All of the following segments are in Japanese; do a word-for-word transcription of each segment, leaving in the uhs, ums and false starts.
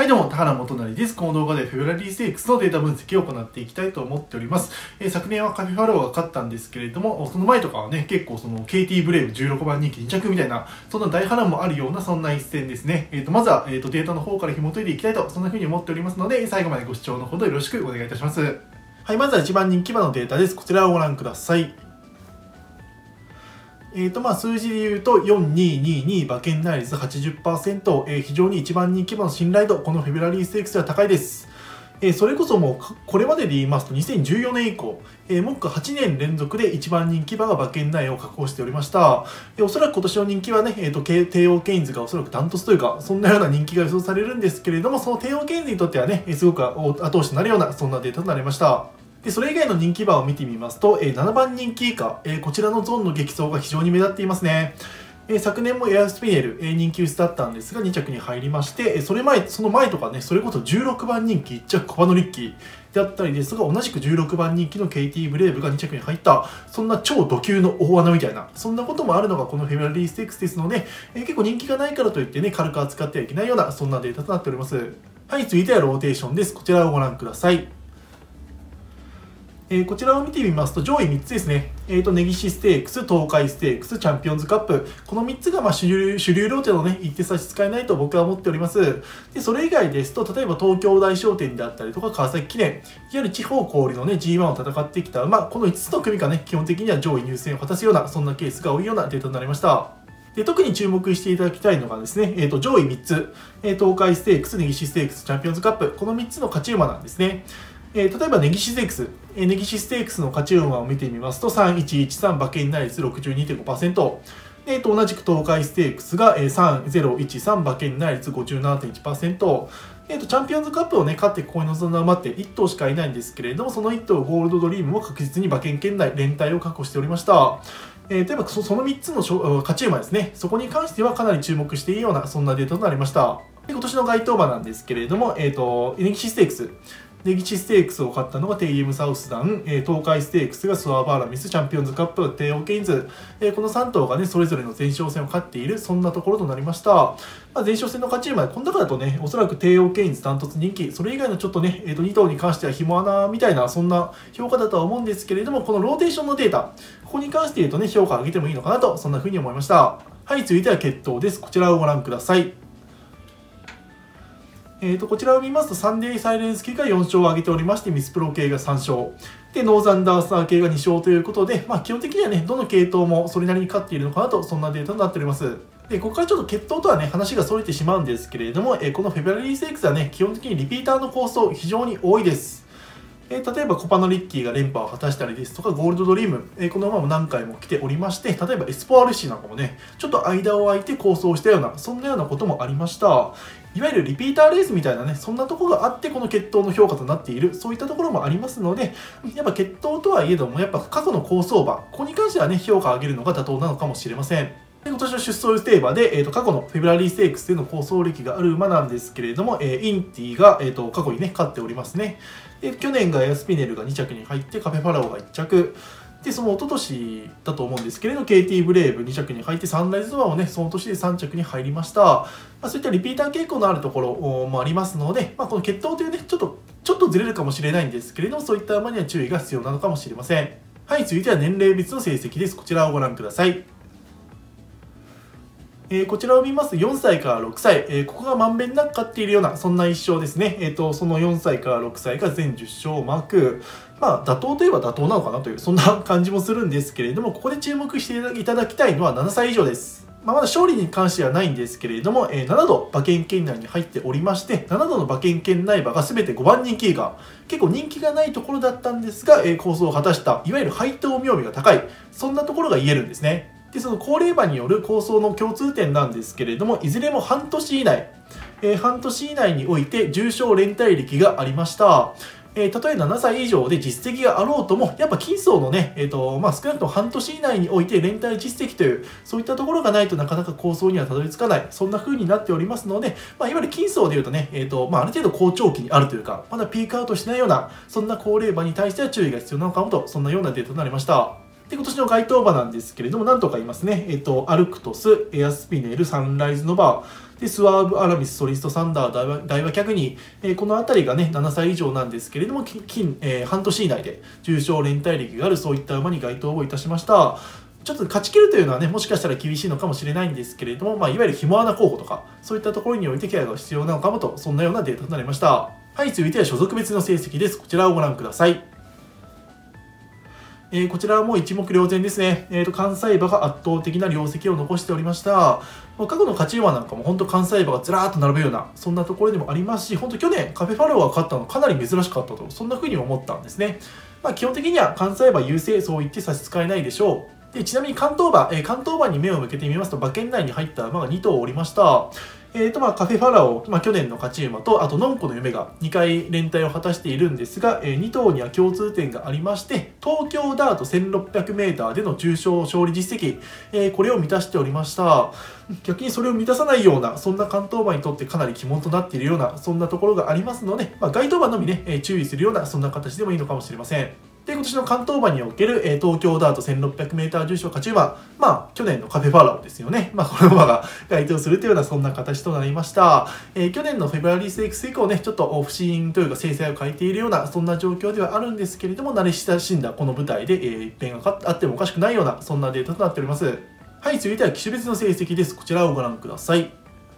どうも、田原元成です。この動画でフェブラリーステークスのデータ分析を行っていきたいと思っております。えー、昨年はカフェファローが勝ったんですけれども、その前とかはね、結構その ケーティー ブレイブじゅうろくばん人気に着みたいな、そんな大波乱もあるような、そんな一戦ですね。えっ、ー、と、まずは、えーと、データの方から紐解いていきたいと、そんな風に思っておりますので、最後までご視聴のほどよろしくお願いいたします。はい、まずはいちばん人気馬のデータです。こちらをご覧ください。えーとまあ、数字で言うとよんににに馬券内率 はちじゅっパーセント、えー、非常にいちばん人気馬の信頼度、このフェブラリーステークスでは高いです。えー、それこそもうこれまでで言いますとにせんじゅうよねん以降、えー、目下はちねん連続でいちばん人気馬が馬券内を確保しておりました。えー、おそらく今年の人気はね、えーと、帝王ケインズがおそらくダントツというか、そんなような人気が予想されるんですけれども、その帝王ケインズにとってはね、すごく後押しとなるような、そんなデータとなりました。でそれ以外の人気馬を見てみますと、えー、ななばん人気以下、えー、こちらのゾーンの激走が非常に目立っていますね。えー、昨年もエアスピネル、えー、人気薄だったんですがに着に入りまして、えー、それ前、その前とかね、それこそじゅうろくばん人気いっ着コバノリッキーであったりですが、同じくじゅうろくばん人気の ケーティー ブレイブがに着に入った、そんな超ド級の大穴みたいな、そんなこともあるのがこのフェブラリーステークスですので、えー、結構人気がないからといってね、軽く扱ってはいけないような、そんなデータとなっております。はい、続いてはローテーションです。こちらをご覧ください。えー、こちらを見てみますと、上位みっつですね。えーと、根岸ステークス、東海ステークス、チャンピオンズカップ。このみっつがまあ主流、主流ローテのね、一手差し支えないと僕は思っております。で、それ以外ですと、例えば東京大商店であったりとか、川崎記念、いわゆる地方小売のね、ジーワン を戦ってきた、まあ、このいつつの組がね、基本的には上位入選を果たすような、そんなケースが多いようなデータになりました。で特に注目していただきたいのがですね、えーと、上位みっつ、えー、東海ステークス、根岸ステークス、チャンピオンズカップ、このみっつの勝ち馬なんですね。えー、例えば、根岸ステークス、えー、根岸ステークスの勝ち馬を見てみますと、さんいちいちさん馬券内率 ろくじゅうにてんごパーセント、えー、と同じく東海ステークスが、えー、さんぜろいちさん馬券内率 ごじゅうななてんいちパーセント、えー、とチャンピオンズカップを、ね、勝ってここに臨んだ馬っていっ頭しかいないんですけれども、そのいっ頭ゴールドドリームも確実に馬券圏内連帯を確保しておりました。えー、例えばそのみっつの勝ち馬ですね、そこに関してはかなり注目していいような、そんなデータとなりました。で今年の該当馬なんですけれども、えー、と根岸ステークス、根岸ステークスを勝ったのがテイエムサウスダン、えー、東海ステークスがスワーバーラミス、チャンピオンズカップ、帝王ケインズ、えー、このさん頭がね、それぞれの前哨戦を勝っている、そんなところとなりました。まあ、前哨戦の勝ち馬で、この中だとね、おそらく帝王ケインズダントツ人気、それ以外のちょっとね、えー、とに頭に関してはひも穴みたいな、そんな評価だとは思うんですけれども、このローテーションのデータ、ここに関して言うとね、評価を上げてもいいのかなと、そんな風に思いました。はい、続いては決闘です。こちらをご覧ください。えー、とこちらを見ますと、サンデーサイレンス系がよん勝を挙げておりまして、ミスプロ系がさん勝、でノーザンダースター系がに勝ということで、まあ、基本的にはね、どの系統もそれなりに勝っているのかなと、そんなデータになっております。でここからちょっと決闘とはね、話が逸れてしまうんですけれども、えー、このフェブラリーステークスはね、基本的にリピーターの構想、非常に多いです。えー、例えばコパノリッキーが連覇を果たしたりですとか、ゴールドドリーム、えー、この馬も何回も来ておりまして、例えばエスポアルシーなんかもね、ちょっと間を空いて構想したような、そんなようなこともありました。いわゆるリピーターレースみたいなね、そんなところがあって、この決闘の評価となっている、そういったところもありますので、やっぱ決闘とはいえども、やっぱ過去の構想馬、ここに関してはね、評価を上げるのが妥当なのかもしれません。で今年の出走予定馬で、えー、と過去のフェブラリーステークスでの構想歴がある馬なんですけれども、えー、インティが、えー、と過去にね、勝っておりますね。で去年がエアスピネルがに着に入って、カフェファラオがいっ着。で、その一昨年だと思うんですけれど、ケーティー ブレイブに着に入って、サンライズドアもね、その年でさん着に入りました。まあ、そういったリピーター傾向のあるところもありますので、まあ、この決闘というね、ちょっと、ちょっとずれるかもしれないんですけれども、そういった馬には注意が必要なのかもしれません。はい、続いては年齢別の成績です。こちらをご覧ください。えー、こちらを見ますとよんさいからろくさい、えー、ここがまんべんなく勝っているような、そんないっ勝ですね。えーと、そのよんさいからろくさいが全じゅっ勝をマーク。まあ、妥当といえば妥当なのかなという、そんな感じもするんですけれども、ここで注目していただきたいのはななさい以上です。まあ、まだ勝利に関してはないんですけれども、えー、ななど馬券圏内に入っておりまして、ななどの馬券圏内馬が全てごばん人気以下、結構人気がないところだったんですが、えー、構想を果たした、いわゆる配当妙味が高い、そんなところが言えるんですね。でその高齢馬による構想の共通点なんですけれども、いずれも半年以内、えー、半年以内において重賞連帯歴がありました。えー、たとえななさい以上で実績があろうとも、やっぱ金層のね、えーとまあ、少なくとも半年以内において連帯実績という、そういったところがないとなかなか構想にはたどり着かない、そんな風になっておりますので、まあ、いわゆる金層でいうとね、えーとまあ、ある程度好調期にあるというか、まだピークアウトしないような、そんな高齢馬に対しては注意が必要なのかもと、そんなようなデータとなりました。で、今年の該当馬なんですけれども、なんとかいますね。えっと、アルクトス、エアスピネル、サンライズノバー。 でスワーブ・アラミス、ソリスト・サンダー、ダイワダイワキャグニー、えー、この辺りがねななさい以上なんですけれども、近、えー、半年以内で重賞連帯歴があるそういった馬に該当をいたしました。ちょっと勝ち切るというのはね、もしかしたら厳しいのかもしれないんですけれども、まあ、いわゆるひも穴候補とか、そういったところにおいてケアが必要なのかもと、そんなようなデータとなりました。はい、続いては所属別の成績です。こちらをご覧ください。えー、こちらはもう一目瞭然ですね。えーと、関西馬が圧倒的な業績を残しておりました。過去の勝ち馬なんかも本当関西馬がずらーっと並ぶような、そんなところでもありますし、本当去年カフェファローが勝ったのかなり珍しかったと、そんな風に思ったんですね。まあ、基本的には関西馬優勢、そう言って差し支えないでしょう。でちなみに関東馬、えー、関東馬に目を向けてみますと、馬券内に入った馬がに頭おりました。えーとまあ、カフェファラオ、まあ、去年の勝ち馬と、あとノンコの夢がにかい連帯を果たしているんですが、えー、に頭には共通点がありまして、東京ダート せんろっぴゃくメートル での重賞勝利実績、えー、これを満たしておりました。逆にそれを満たさないような、そんな関東馬にとってかなり鬼門となっているような、そんなところがありますので、まあ、該当馬のみね、えー、注意するような、そんな形でもいいのかもしれません。で今年の関東馬における、えー、東京ダート せんろっぴゃくメートル 重賞勝ち馬、まあ、去年のカフェファラオですよね。まあ、この馬が該当するというような、そんな形となりました。えー、去年のフェブラリーステークス以降ね、ちょっと不振というか、制裁を変えているような、そんな状況ではあるんですけれども、慣れ親しんだこの舞台で、えー、一変があってもおかしくないような、そんなデータとなっております。はい、続いては機種別の成績です。こちらをご覧ください。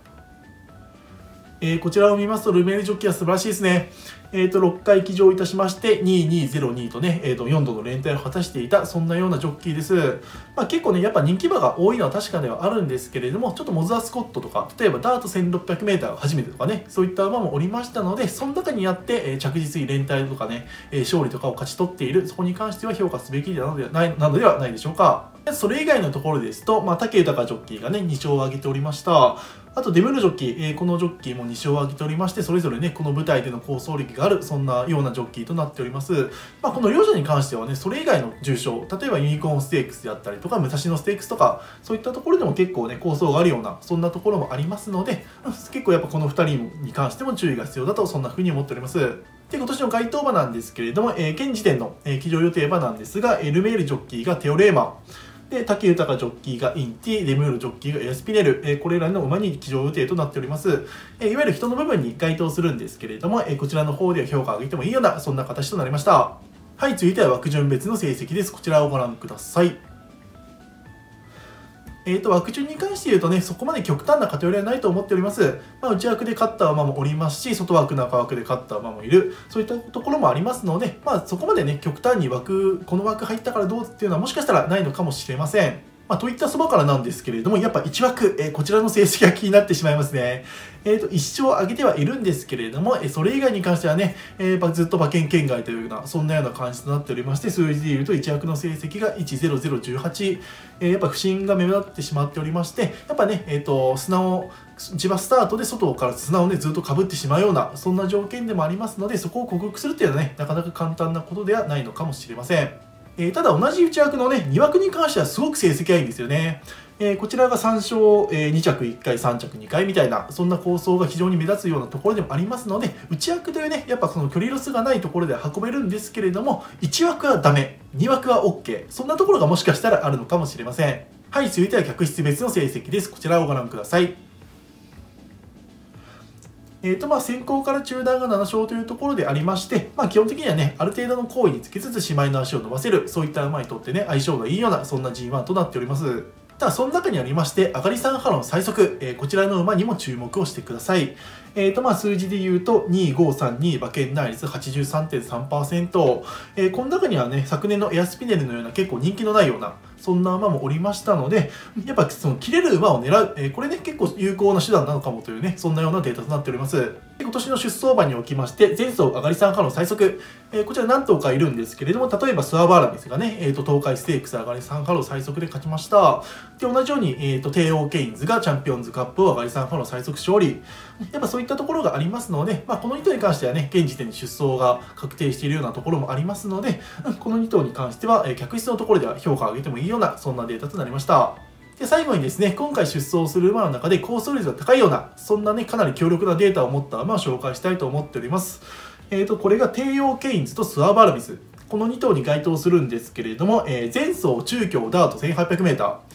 えー、こちらを見ますと、ルメールジョッキーは素晴らしいですね。えーと、ろっかい騎乗いたしまして、ににゼロにとね、えーと、よんどの連帯を果たしていた、そんなようなジョッキーです。まあ、結構ね、やっぱ人気馬が多いのは確かではあるんですけれども、ちょっとモズアスコットとか、例えばダート せんろっぴゃくメートル 初めてとかね、そういった馬もおりましたので、その中にあって、えー、着実に連帯とかね、えー、勝利とかを勝ち取っている、そこに関しては評価すべきなのではないなのではないでしょうか。それ以外のところですと、まあ、武豊ジョッキーがね、に勝を挙げておりました。あとデムールジョッキー、えー、このジョッキーもに勝を挙げておりまして、それぞれね、この舞台での構想力がある、そんなようなジョッキーとなっております。まあ、この両者に関してはね、それ以外の重賞、例えばユニコーンステークスであったりとか、武蔵野ステークスとか、そういったところでも結構ね、構想があるような、そんなところもありますので、結構やっぱこのふたりに関しても注意が必要だと、そんな風に思っております。で、今年の該当馬なんですけれども、えー、現時点の、えー、騎乗予定馬なんですが、エルメールジョッキーがテオレーマー、で、武豊ジョッキーがインティ、デムールジョッキーがエアスピネル、えー、これらの馬に騎乗予定となっております。えー、いわゆる人の部分に該当するんですけれども、えー、こちらの方では評価を上げてもいいような、そんな形となりました。はい、続いては枠順別の成績です。こちらをご覧ください。えーと、枠順に関して言うとね、そこまで極端な偏りはないと思っております。まあ、内枠で勝った馬もおりますし、外枠、中枠で勝った馬もいる、そういったところもありますので、まあ、そこまでね、極端に枠、この枠入ったからどうっていうのはもしかしたらないのかもしれません。まあ、といったそばからなんですけれども、やっぱいち枠、えー、こちらの成績が気になってしまいますね。えーと、いっ勝上げてはいるんですけれども、えー、それ以外に関してはね、えー、ずっと馬券圏外というような、そんなような感じとなっておりまして、数字で言うといち枠の成績がいちゼロゼロいちはち、えー、やっぱ不振が目立ってしまっておりまして、やっぱね、えーと、砂を、地場スタートで外から砂をね、ずっとかぶってしまうような、そんな条件でもありますので、そこを克服するっていうのはね、なかなか簡単なことではないのかもしれません。えー、ただ同じ内枠のね、に枠に関してはすごく成績がいいんですよね。えー、こちらがさん勝、えー、に着いっかい、さん着にかいみたいな、そんな構想が非常に目立つようなところでもありますので、内枠というね、やっぱその距離ロスがないところで運べるんですけれども、いち枠はダメ、に枠は OK、そんなところがもしかしたらあるのかもしれません。はい、続いては客室別の成績です。こちらをご覧ください。えーとまあ、先行から中段がなな勝というところでありまして、まあ、基本的にはね、ある程度の行為につきつつ、しまいの足を伸ばせる、そういった馬にとってね、相性がいいような、そんな ジーワン となっております。ただ、その中にありまして、上がりさん波の最速、えー、こちらの馬にも注目をしてください。えーとまあ、数字で言うと、に、ご、さん、に、馬券内率 はちじゅうさんてんさんパーセント。えー、この中にはね、昨年のエアスピネルのような結構人気のないような、そんな馬もおりましたので、やっぱその切れる馬を狙う、えー、これね、結構有効な手段なのかもというね、そんなようなデータとなっております。で今年の出走馬におきまして、前走上がりさん波の最速、えー、こちら何頭かいるんですけれども、例えばスワーバーラミスがね、えー、と東海ステークス上がりさん波の最速で勝ちました。で、同じように、えー、と帝王ケインズがチャンピオンズカップを上がりさん波の最速勝利。やっぱそういったところがありますので、まあ、このに頭に関してはね、現時点で出走が確定しているようなところもありますので、このに頭に関しては、えー、客室のところでは評価を上げてもいいような、そんなデータとなりました。で、最後にですね、今回出走する馬の中で高走率が高いような、そんなね、かなり強力なデータを持った馬を紹介したいと思っております。えーと、これが帝王ケインズとスワーバーラミス。このに頭に該当するんですけれども、えー、前走中京ダート せんはっぴゃくメートル。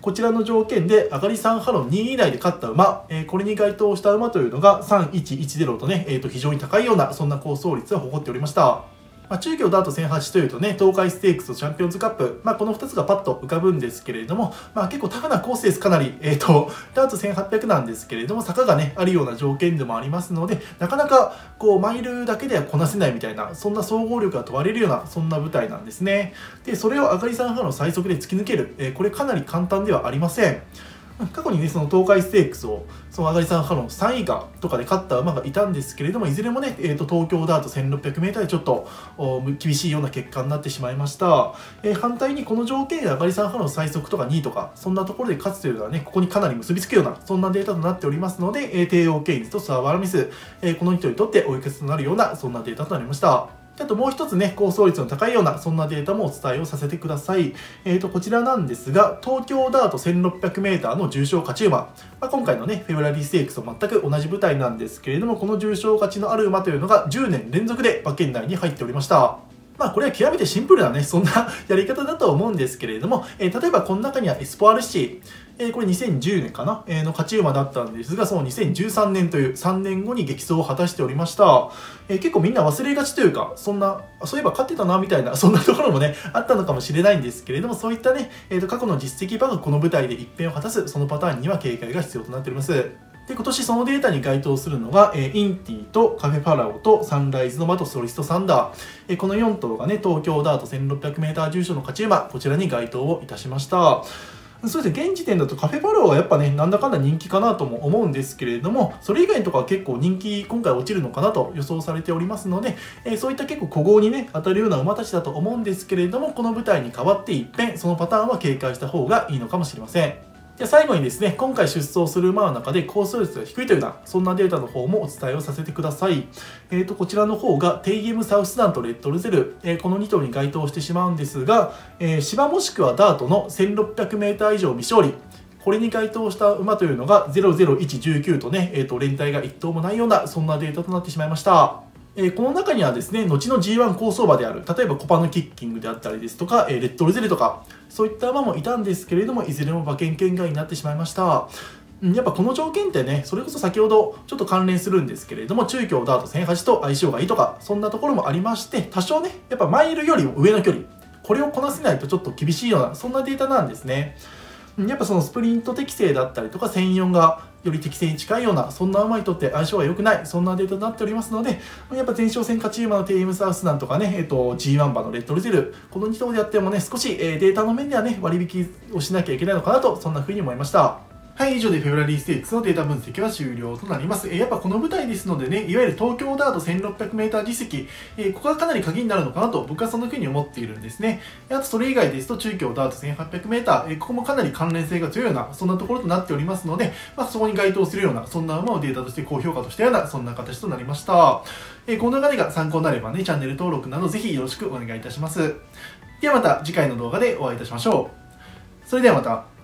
こちらの条件で上がりさんハロンにい以内で勝った馬、えー、これに該当した馬というのがさんいちいちゼロとね、えー、と非常に高いような、そんな好走率を誇っておりました。まあ、中京ダートせんはちというとね、東海ステークスとチャンピオンズカップ、まあ、このふたつがパッと浮かぶんですけれども、まあ、結構タフなコースです。かなり、えっと、ダートせんはっぴゃくなんですけれども、坂がね、あるような条件でもありますので、なかなか、こう、マイルだけではこなせないみたいな、そんな総合力が問われるような、そんな舞台なんですね。で、それを上がりさんハロン最速で突き抜ける、えー、これかなり簡単ではありません。過去にね、その東海ステークスを、その上がりさんハロンさんいがとかで勝った馬がいたんですけれども、いずれもね、えー、と東京ダート せんろっぴゃくメートル でちょっと厳しいような結果になってしまいました。えー、反対にこの条件で上がりさんハロン最速とかにいとか、そんなところで勝つというのはね、ここにかなり結びつくような、そんなデータとなっておりますので、えー、帝王ケインズとスワバラミス、えー、この人にとって追い風となるような、そんなデータとなりました。あともう一つね、高走率の高いような、そんなデータもお伝えをさせてください。えーと、こちらなんですが、東京ダート せんろっぴゃくメートル の重賞勝ち馬。まあ、今回のね、フェブラリーステークスと全く同じ舞台なんですけれども、この重賞勝ちのある馬というのがじゅうねん連続で馬券内に入っておりました。まあこれは極めてシンプルなね、そんなやり方だと思うんですけれども、えー、例えばこの中にはエスポアルシー、えー、これにせんじゅうねんかな、えー、の勝ち馬だったんですが、そのにせんじゅうさんねんというさんねんごに激走を果たしておりました。えー、結構みんな忘れがちというか、そんな、そういえば勝ってたなみたいな、そんなところもね、あったのかもしれないんですけれども、そういったね、えー、と過去の実績馬がこの舞台で一変を果たす、そのパターンには警戒が必要となっております。で、今年そのデータに該当するのが、えー、インティとカフェファラオとサンライズの馬とソリストサンダー。えー、このよん頭がね、東京ダート せんろっぴゃくメートル 重賞の勝ち馬、こちらに該当をいたしました。そうですね、現時点だとカフェファラオはやっぱね、なんだかんだ人気かなとも思うんですけれども、それ以外のところは結構人気、今回落ちるのかなと予想されておりますので、えー、そういった結構古豪にね、当たるような馬たちだと思うんですけれども、この舞台に変わって一変、そのパターンは警戒した方がいいのかもしれません。で最後にですね、今回出走する馬の中で高走率が低いというような、そんなデータの方もお伝えをさせてください。えーと、こちらの方が、テイエムサウスダンとレッドルゼル、えー、このに頭に該当してしまうんですが、えー、芝もしくはダートの せんろっぴゃくメートル 以上未勝利、これに該当した馬というのがゼロゼロいちいちきゅうとね、えーと、連帯がいち頭もないような、そんなデータとなってしまいました。えー、この中にはですね、後の ジーワン 好走馬である、例えばコパのキッキングであったりですとか、えー、レッドルゼルとか、そういった馬もいたんですけれども、いずれも馬券圏外になってしまいました。やっぱこの条件ってね、それこそ先ほどちょっと関連するんですけれども、中京ダートせんはちと相性がいいとか、そんなところもありまして、多少ね、やっぱマイルよりも上の距離、これをこなせないとちょっと厳しいような、そんなデータなんですね。やっぱそのスプリント適性だったりとか、せんよんがより適正に近いような、そんな馬にとって相性が良くない、そんなデータになっておりますので、やっぱ前哨戦勝ち馬のテイエムサウスなんとかね、えっと、ジーワン 馬のレッドルゼル、このに頭でやってもね、少し、えー、データの面ではね、割引をしなきゃいけないのかなと、そんな風に思いました。はい、以上でフェブラリーステークスのデータ分析は終了となります。えー、やっぱこの舞台ですのでね、いわゆる東京ダート せんろっぴゃくメートル 実績、えー、ここがかなり鍵になるのかなと僕はそんな風に思っているんですね。あとそれ以外ですと中京ダート せんはっぴゃくメートル、えー、ここもかなり関連性が強いような、そんなところとなっておりますので、まあ、そこに該当するような、そんな馬をデータとして高評価としたような、そんな形となりました。えー、この動画が参考になればね、チャンネル登録などぜひよろしくお願いいたします。ではまた次回の動画でお会いいたしましょう。それではまた。